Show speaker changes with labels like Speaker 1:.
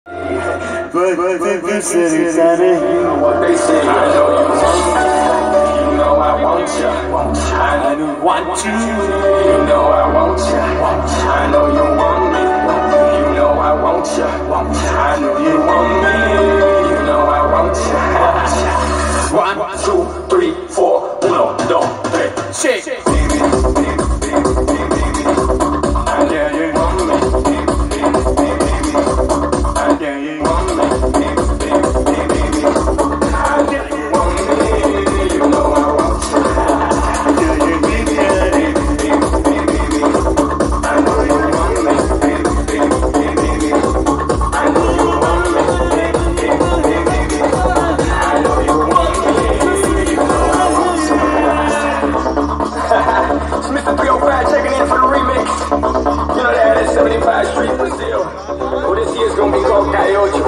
Speaker 1: But you said excited.
Speaker 2: You know what they say, I know you want me. You know I want ya. I don't want you. You know I want ya. I know you want me. You know I want ya. I know you want me. You know I want ya. 1, 2, 3, 4. 1, 2, 3. Shake. I know you want me. I know you want me. Mr. 305 checking in for the remix. You know that at 75th Street, Brazil. Oh, this year's gonna be called Coyote.